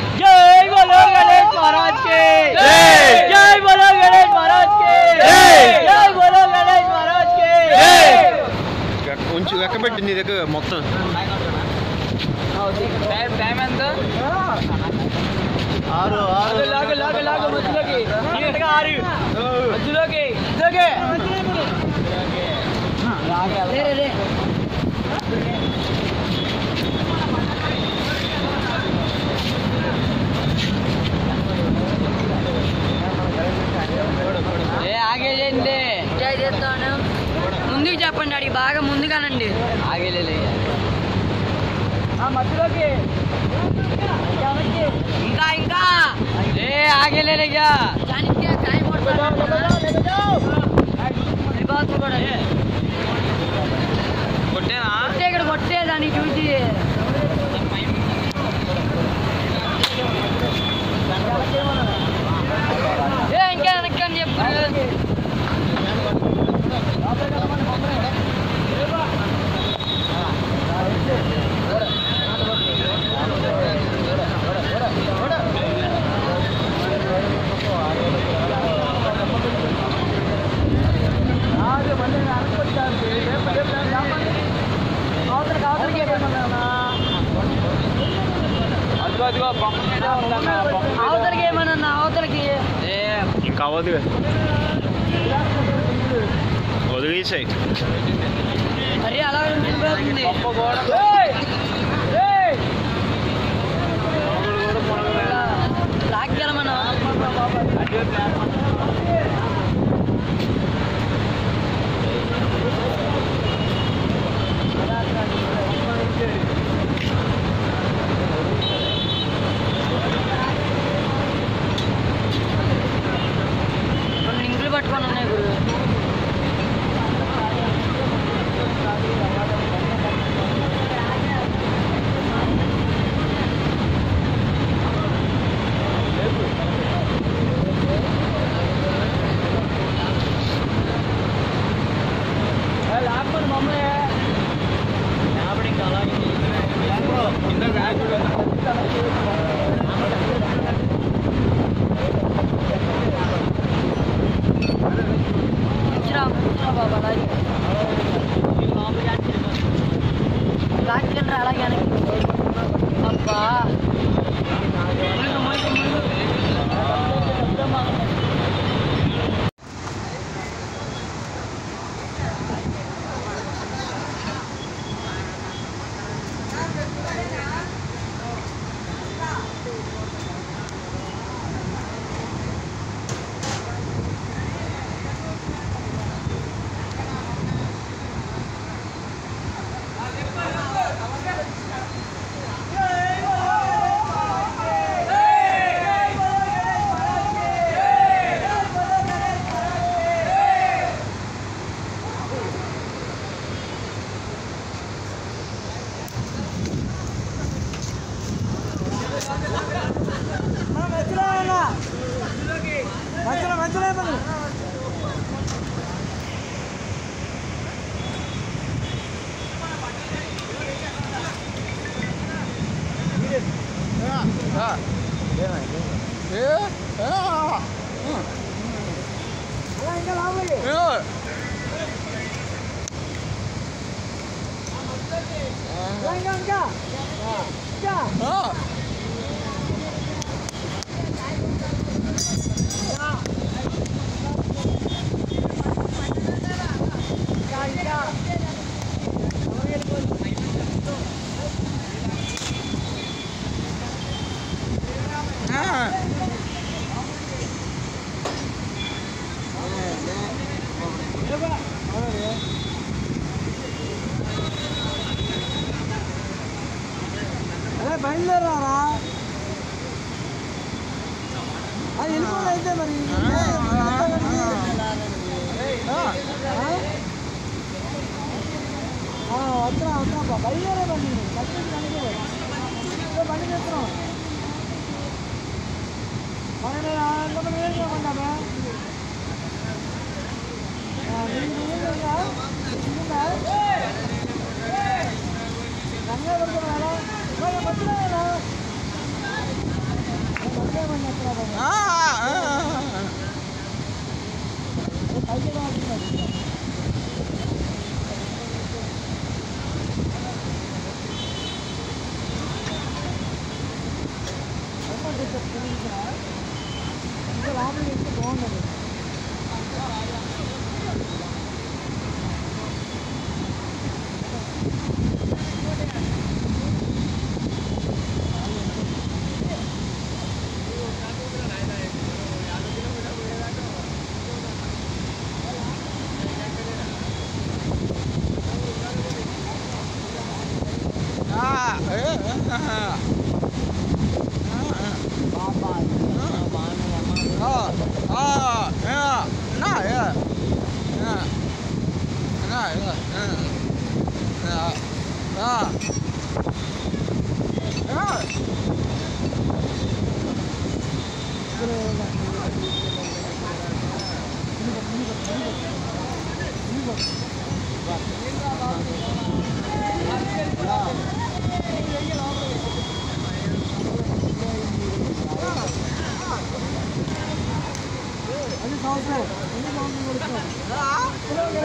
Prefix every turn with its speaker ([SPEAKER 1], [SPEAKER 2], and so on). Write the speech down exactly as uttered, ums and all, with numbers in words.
[SPEAKER 1] जय बोलो गणेश महाराज के जय बोलो गणेश महाराज के जय बोलो गणेश महाराज के
[SPEAKER 2] కొంచెం లెక్క పెట్టి నీ దగ్గర మొత్తం
[SPEAKER 1] టైం ఎంత ఆరు ఆరు లాగు లాగు లాగు మధ్యలోకి నీట్గా ఆరు మధ్యలోకి ఇదోకే రే రే ఏ ఆగేలేండి జై చేస్తాను ముందుకు చెప్పండి అడిగి బాగా ముందుగానండి ఆగేలే మధ్యలోకి ఇంకా ఇంకా ఏ ఆగేలేగా కొట్టేనా ఇక్కడ కొట్టే దాన్ని చూసి ఏ ఇంకా వెనక్కి అని చెప్పు అవతలకి ఏమన్నా అవతలకి
[SPEAKER 2] ఇంకా అవ్వదు వదిలేసాయి
[SPEAKER 1] మరి అలా వెళ్ళిపోతుంది లాక్కెళ్ళమన్నా ఇంకులు పట్టుకొని ఉన్నాయి గురు లాక్కొని మమ్మల్ని ఇంకా అలాగే బాబా అలాగే అలాగే అబ్బా బయలుదేరారా అది వెళ్ళిపోతే మరి వస్తున్నా వస్తున్నా బయలుదేరే బండి బండి చేస్తున్నాం మన ఏం చేయమంటామే రంగా పడుతున్నారా మధ్యలో
[SPEAKER 3] అది సంవత్సరం ఎన్ని సంవత్సరం